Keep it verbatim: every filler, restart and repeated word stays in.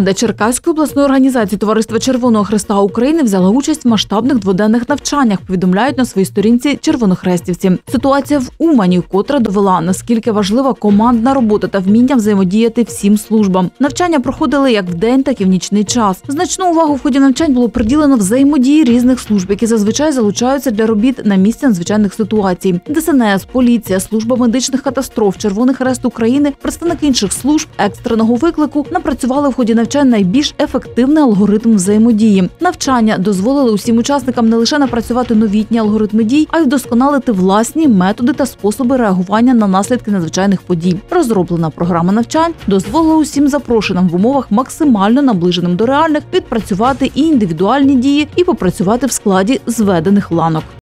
Команда Черкаської обласної організації Товариства Червоного Хреста України взяла участь в масштабних дводенних навчаннях, повідомляють на своїй сторінці червонохрестівці. Ситуація в Умані вкотре довела, наскільки важлива командна робота та вміння взаємодіяти всім службам. Навчання проходили як вдень, так і в нічний час. Значну увагу в ході навчань було приділено взаємодії різних служб, які зазвичай залучаються для робіт на місці надзвичайних ситуацій. Де ес ен ес, поліція, служба медичних катастроф, Червоний Хрест України, представники інших служб екстреного виклику напрацювали в ході навчань найбільш ефективний алгоритм взаємодії. Навчання дозволили усім учасникам не лише напрацювати новітні алгоритми дій, а й вдосконалити власні методи та способи реагування на наслідки надзвичайних подій. Розроблена програма навчань дозволила усім запрошеним в умовах максимально наближеним до реальних відпрацювати і індивідуальні дії, і попрацювати в складі зведених ланок.